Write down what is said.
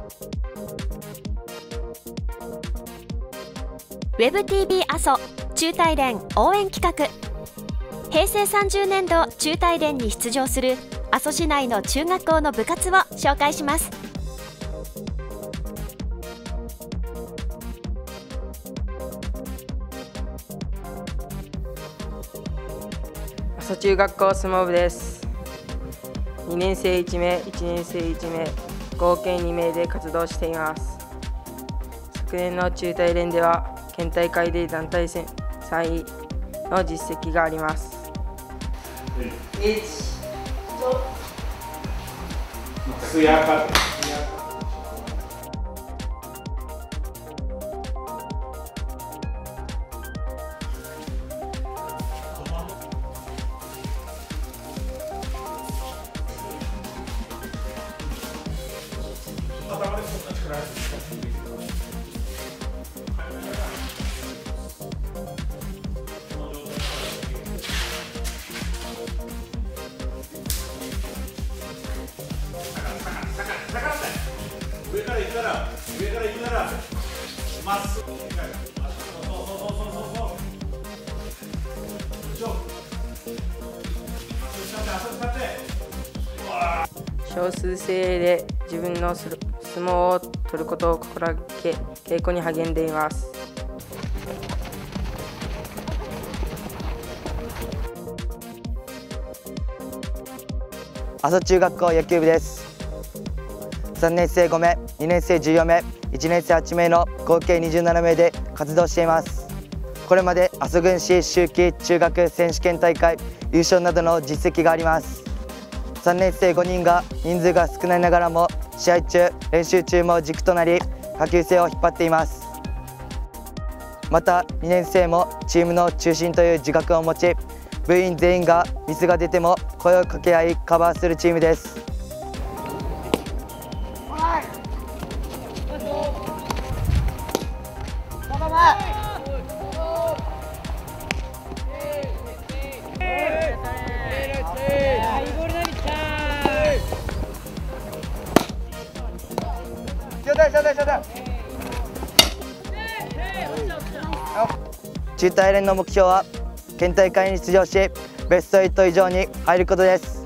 WebTV 阿蘇中大連応援企画。平成30年度中大連に出場する阿蘇市内の中学校の部活を紹介します。 阿蘇中学校相撲部です。2年生1名、1年生1名、合計2名で活動しています。昨年の中大連では県大会で団体戦3位の実績があります。 上から行くならまっすぐ少数精鋭で自分の相撲を取ることを心がけ稽古に励んでいます。 阿蘇中学校野球部です。3年生5名、2年生14名、1年生8名の合計27名で活動しています。これまで阿蘇郡市秋季中学選手権大会優勝などの実績があります。3年生5人が人数が少ないながらも試合中、練習中も軸となり下級生を引っ張っています。また2年生もチームの中心という自覚を持ち、部員全員がミスが出ても声を掛け合いカバーするチームです。中大連の目標は県大会に出場しベスト8以上に入ることです。